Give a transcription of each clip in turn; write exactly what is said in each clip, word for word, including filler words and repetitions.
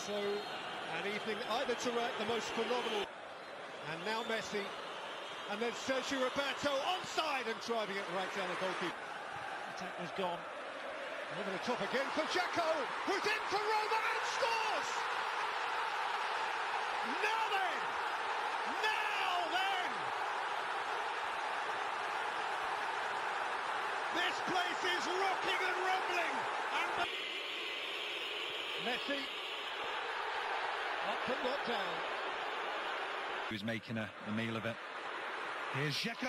So, an evening either to write the most phenomenal. And now Messi. And then Sergio Roberto onside and driving it right down the goalkeeper. Attack was gone. Over the top again for Dzeko, who's in for Roma and scores! Now then! Now then! This place is rocking and rumbling! And Messi up and not down. He was making a, a meal of it. Here's Dzeko.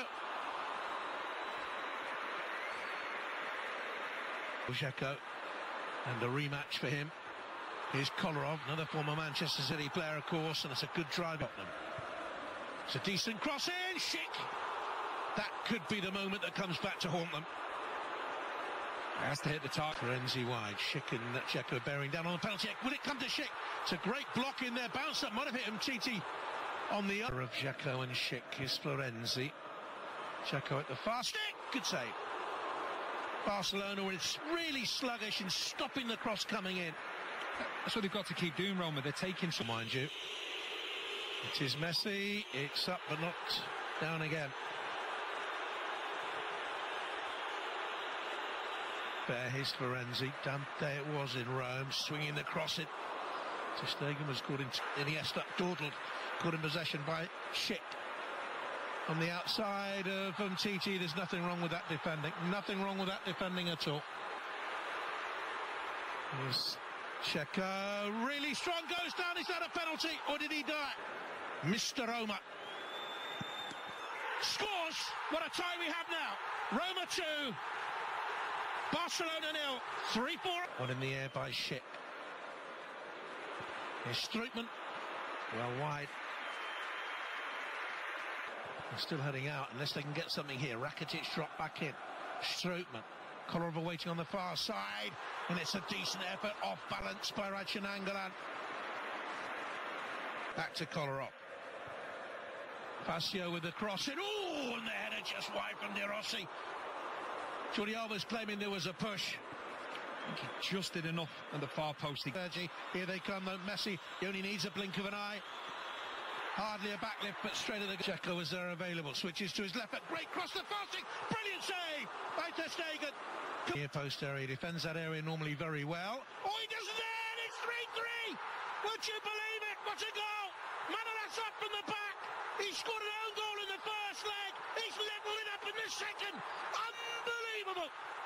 Dzeko, and a rematch for him. Here's Kolarov, another former Manchester City player, of course, and it's a good drive at them. It's a decent cross in, Schick. That could be the moment that comes back to haunt them. He has to hit the target. Florenzi wide, Schick and Dzeko bearing down on the penalty. Will it come to Schick? It's a great block in there, bounce that might have hit him, Titi. On the other of Dzeko and Schick is Florenzi. Dzeko at the far stick, good save. Barcelona was really sluggish in stopping the cross coming in. That's what they've got to keep doing, Roma. They're taking some... Mind you. It is Messi. It's up but not down again. There, here's Florenzi. Damn day it was in Rome. Swinging the cross in. Ter Stegen was caught in... Iniesta dawdled. Caught in possession by Schick. On the outside of Umtiti, there's nothing wrong with that defending. Nothing wrong with that defending at all. Here's Dzeko, really strong, goes down. Is that a penalty, or did he die? Mister Roma scores. What a tie we have now. Roma two, Barcelona nil. three four. One in the air by Schick. Here's Strootman, well wide. They're still heading out unless they can get something here. Rakitic dropped back in. Strootman. Kolarov waiting on the far side. And it's a decent effort, off balance by Rachinangalan. Back to Kolarov. Facio with the cross in. Ooh, and the header just wide from De Rossi. Jordi Alba's claiming there was a push. I think he just did enough on the far post. Here they come, though. Messi, he only needs a blink of an eye. Hardly a backlift, but straight at the... Dzeko is there available. Switches to his left foot. Great cross to Fasting. Brilliant save by Ter Stegen. Near post area. Defends that area normally very well. Oh, he doesn't end. It's three three. Would you believe it? What a goal. Manolas up from the back. He scored an own goal in the first leg. He's leveled it up in the second. Unbelievable.